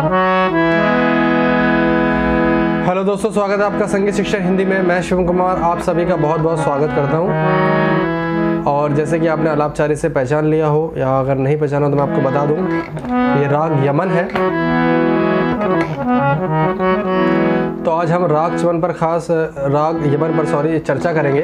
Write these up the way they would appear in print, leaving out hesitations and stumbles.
Hello दोस्तों, स्वागत है आपका संगीत शिक्षण हिंदी में। मैं शिवम कुमार आप सभी का बहुत बहुत स्वागत करता हूं। और जैसे कि आपने आलापचारी से पहचान लिया हो या अगर नहीं पहचाना तो मैं आपको बता दूं, ये राग यमन है। तो आज हम राग यमन पर चर्चा करेंगे।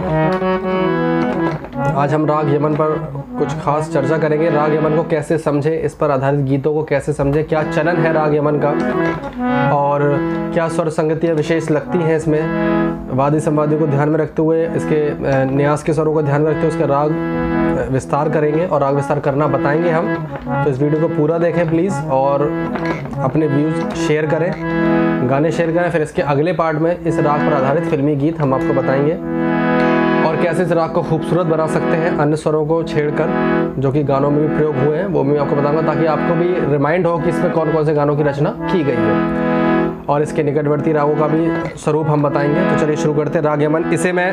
आज हम राग यमन पर कुछ खास चर्चा करेंगे। राग यमन को कैसे समझें, इस पर आधारित गीतों को कैसे समझें, क्या चलन है राग यमन का और क्या स्वर संगतियाँ विशेष लगती हैं इसमें। वादी संवादी को ध्यान में रखते हुए, इसके न्यास के स्वरों को ध्यान में रखते हुए उसका राग विस्तार करेंगे और राग विस्तार करना बताएंगे हम। तो इस वीडियो को पूरा देखें प्लीज़ और अपने व्यूज़ शेयर करें, गाने शेयर करें। फिर इसके अगले पार्ट में इस राग पर आधारित फिल्मी गीत हम आपको बताएंगे और कैसे इस राग को खूबसूरत बना सकते हैं अन्य स्वरों को छेड़कर, जो कि गानों में भी प्रयोग हुए हैं, वो मैं आपको बताऊंगा ताकि आपको भी रिमाइंड हो कि इसमें कौन कौन से गानों की रचना की गई है। और इसके निकटवर्ती रागों का भी स्वरूप हम बताएंगे। तो चलिए शुरू करते हैं राग यमन। इसे मैं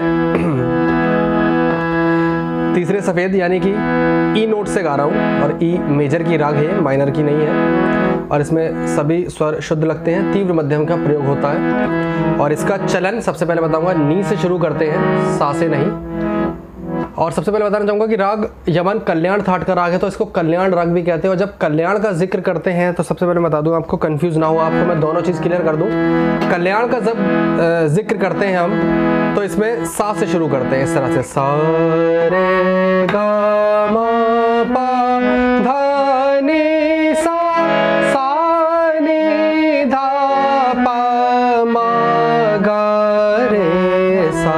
तीसरे सफ़ेद यानी कि ई नोट से गा रहा हूँ और ई मेजर की राग है, माइनर की नहीं है। और इसमें सभी स्वर शुद्ध लगते हैं, तीव्र मध्यम का प्रयोग होता है। और इसका चलन सबसे पहले बताऊंगा, नी से शुरू करते हैं, सा से नहीं। और सबसे पहले बताना चाहूँगा कि राग यमन कल्याण थाट का राग है, तो इसको कल्याण राग भी कहते हैं। और जब कल्याण का जिक्र करते हैं तो सबसे पहले बता दूं, आपको कंफ्यूज ना हो, आपको मैं दोनों चीज़ क्लियर कर दूं। कल्याण का जब जिक्र करते हैं हम तो इसमें सा से शुरू करते हैं, इस तरह से सा रे गा मा पा धा नी सा, सा नी धा पा मा गा रे सा।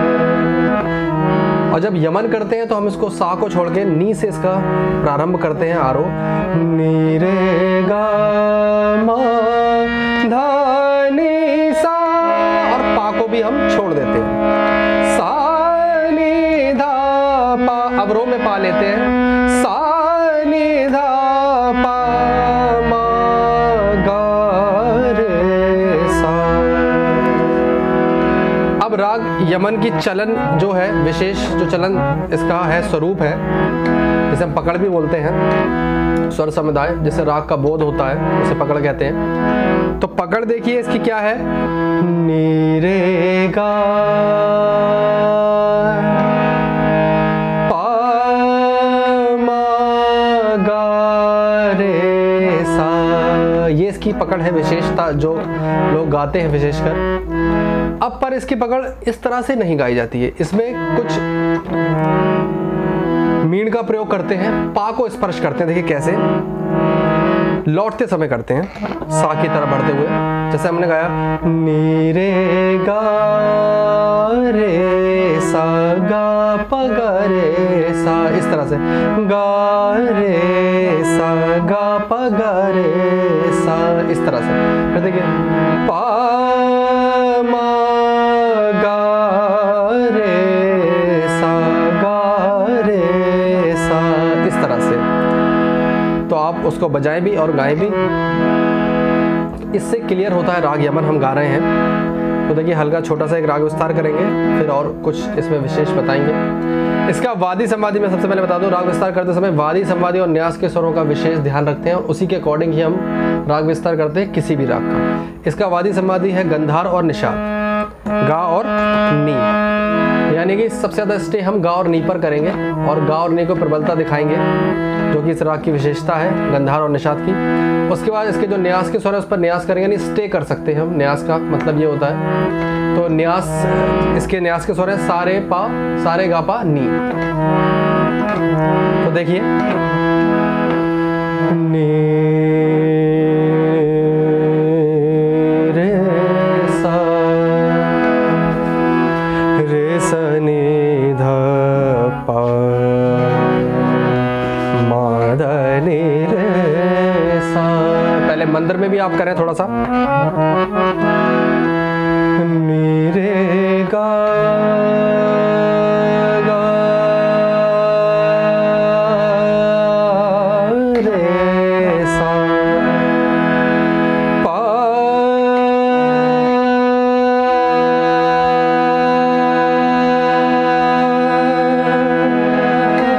और जब यमन करते हैं तो हम इसको सा को छोड़ के नी से इसका प्रारंभ करते हैं, आरोह नी रे गा मा धा नी सा, और पा को भी हम छोड़ देते हैं, सा नी धा पा। अब रो में पा लेते हैं, सा नी धा पा मा गा रे सा। अब राग यमन की चलन जो है, विशेष जो चलन इसका है, स्वरूप है, जिसे हम पकड़ भी बोलते हैं, स्वर समुदाय जिसे राग का बोध होता है उसे पकड़ कहते हैं। तो पकड़ देखिए इसकी क्या है, नी रे गा पा मा गा रे सा, ये इसकी पकड़ है, विशेषता जो लोग गाते हैं विशेषकर। अब पर इसकी पकड़ इस तरह से नहीं गाई जाती है, इसमें कुछ मीण का प्रयोग करते हैं, पा को स्पर्श करते हैं। देखिए कैसे, लौटते समय करते हैं, सा की तरफ बढ़ते हुए, जैसे हमने गाया नी रे गा रे सा गा प गा रे सा, इस तरह से गा रे सा गा प गा रे सा, इस तरह से। फिर देखिए पा मा गा रे सा गा रे सा, इस तरह से। तो आप उसको बजाएं भी और गाएं भी, इससे क्लियर होता है राग यमन हम गा रहे हैं। तो देखिए हल्का छोटा सा एक राग विस्तार करेंगे, फिर और कुछ इसमें विशेष बताएंगे। इसका वादी संवादी में सबसे पहले बता दूं, राग विस्तार करते समय वादी संवादी और न्यास के स्वरों का विशेष ध्यान रखते हैं और उसी के अकॉर्डिंग ही हम राग विस्तार करते हैं किसी भी राग का। इसका वादी संवादी है गंधार और निषाद, गा और नी, यानी कि सबसे ज़्यादा स्टे हम गा और नी पर करेंगे और गा और नी को प्रबलता दिखाएंगे, जो कि इस राग की विशेषता है गंधार और निषाद की। उसके बाद इसके जो न्यास के स्वर है उस पर न्यास करेंगे, यानी स्टे कर सकते हैं हम। न्यास का मतलब ये होता है, तो न्यास, इसके न्यास के स्वर है सा रे पा, सा रे गा पा नी। तो देखिए नी रे सा रे सा नी धा पा मा धा नी रे सा। पहले मंदिर में भी आप करें थोड़ा सा, नी रे गा गा रे सा पा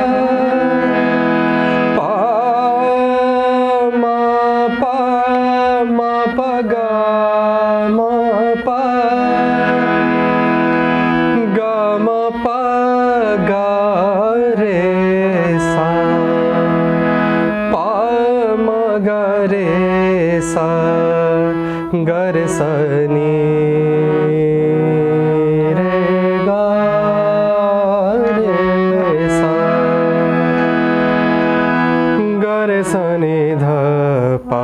पा मा पा ग रे सा नी रे गा रे सा, ग रे सा नी ध पा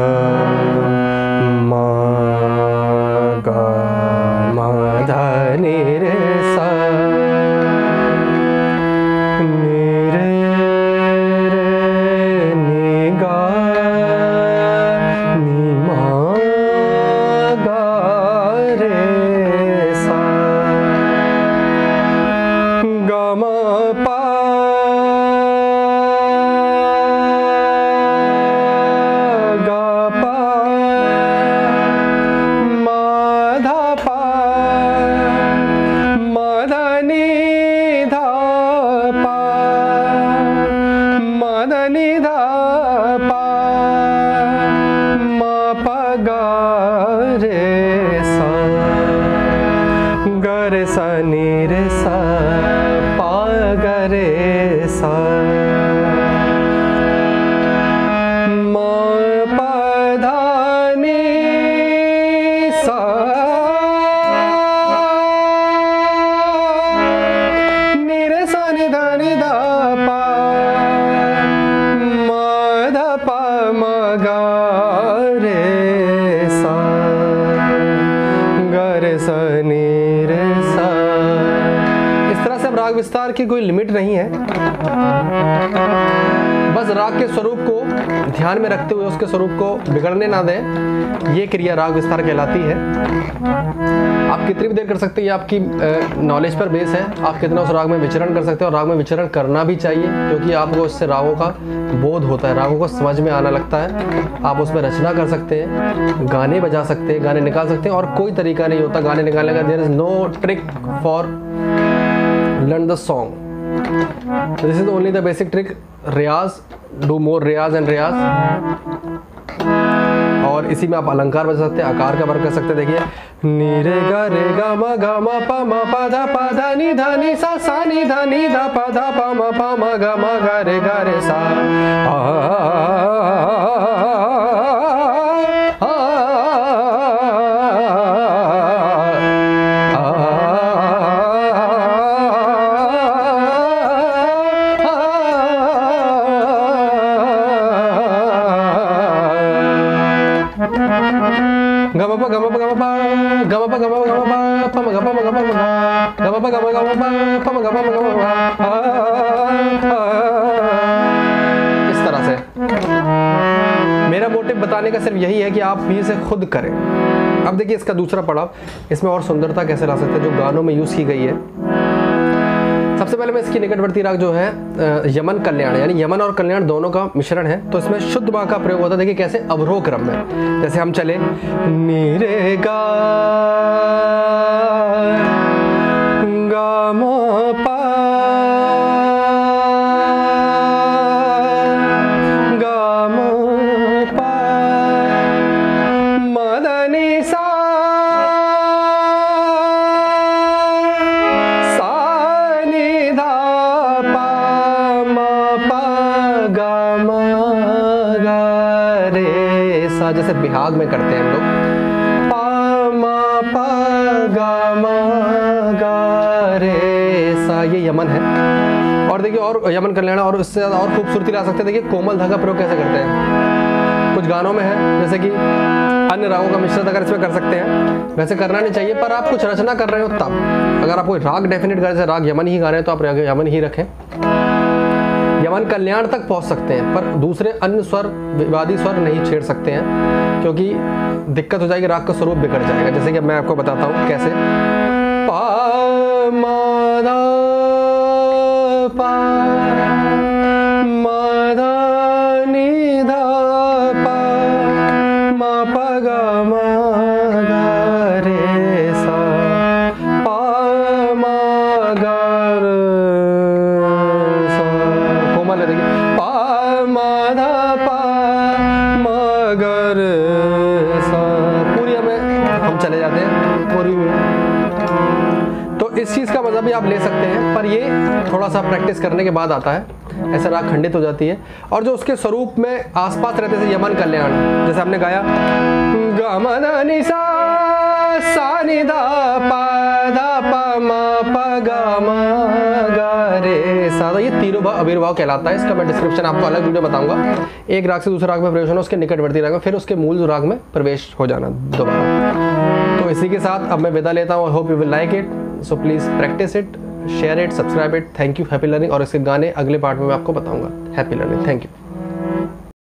मा गा मा धा नी रे सा, नी रे रे नी गा नी मा गा रे सा, ग म पा गा पा मा धा पा मा धा नी धा पा मा धा नी धा पा मा पा गा रे सा, ग रे सा नी रे सा पा ग रे सा, मा पा धा नी सा, नी रे सा नी धा नी धा पा मा धा पा मा गा रे सा, ग रे सा नी रे सा। इस तरह से अब राग विस्तार की कोई लिमिट नहीं है, बस राग के स्वरूप को ध्यान में रखते हुए उसके स्वरूप को बिगड़ने ना दें, ये क्रिया राग विस्तार कहलाती है। आप कितनी भी देर कर सकते हैं, ये आपकी नॉलेज पर बेस है, आप कितना उस राग में विचरण कर सकते हैं, और राग में विचरण करना भी चाहिए, क्योंकि आपको इससे रागों का बोध होता है, रागों को समझ में आना लगता है। आप उसमें रचना कर सकते हैं, गाने बजा सकते हैं, गाने निकाल सकते हैं, और कोई तरीका नहीं होता गाने निकालने का। There is no trick for learn the song, this is only the basic trick. रियाज, डू मोर रियाज एंड रियाज, और इसी में आप अलंकार बजा सकते हैं, आकार का वर्क कर सकते हैं। देखिए, नी रे गा म पा धा नी धा नी सा सा नी धा नी धा पा धा पा म गा रे सा, इस तरह से। मेरा मोटिव बताने का सिर्फ यही है कि आप भी इसे खुद करें। अब देखिए इसका दूसरा पड़ाव, इसमें और सुंदरता कैसे ला सकते हैं जो गानों में यूज की गई है। सबसे पहले मैं इसकी निकटवर्ती राग जो है यमन कल्याण, यानी यमन और कल्याण दोनों का मिश्रण है, तो इसमें शुद्ध मा का प्रयोग होता है। देखिए कैसे, अवरोह क्रम में। जैसे हम चले नी रे गा गा म पा गा म पा म ध नी सा जैसे बिहाग में करते हैं हम लोग, पा मा पा गा मा गा रे सा, ये यमन है। और देखिए और यमन कल्याण, और इससे ज़्यादा और खूबसूरती ला सकते हैं। देखिए कोमल धा का प्रयोग कैसे करते हैं, कुछ गानों में है, जैसे कि अन्य रागों का मिश्रण अगर इसमें कर सकते हैं। वैसे करना नहीं चाहिए, पर आप कुछ रचना कर रहे हो तब, अगर आप कोई राग डेफिनेट कर, जैसे राग यमन ही गा रहे हैं तो आप राग यमन ही रखें। यमन कल्याण तक पहुंच सकते हैं, पर दूसरे अन्य स्वर, विवादी स्वर नहीं छेड़ सकते हैं, क्योंकि दिक्कत हो जाएगी, राग का स्वरूप बिगड़ जाएगा। जैसे कि मैं आपको बताता हूँ कैसे। पा मा धा पा मा धा नी धा पा मा पा गा मा गा रे सा, पा मा गा रे सा, कोमल है। देखिए पा मा धा पा मा गा रे सा, पूरी हम चले जाते हैं पूरी में। तो इस चीज़ का मजा भी आप ले सकते हैं, पर ये थोड़ा सा प्रैक्टिस करने के बाद आता है, ऐसा राग खंडित हो जाती है। और जो उसके स्वरूप में आसपास रहते थे, यमन कल्याण, जैसे हमने गाया ग म द नि सा सा नि द प म प ग म ग रे सा। तो ये तीनों आविर्भाव कहलाता है। इसका मैं डिस्क्रिप्शन आपको अलग वीडियो बताऊंगा। एक राग से दूसरे राग में प्रवेश होना, उसके निकटवर्ती राग में, फिर उसके मूल राग में प्रवेश हो जाना दोबारा। तो इसी के साथ अब मैं विदा लेता हूँ। I hope you will like it, so please practise it, share it, subscribe it. Thank you, happy learning. और इसके गाने अगले पार्ट में मैं आपको बताऊंगा। Happy learning, thank you.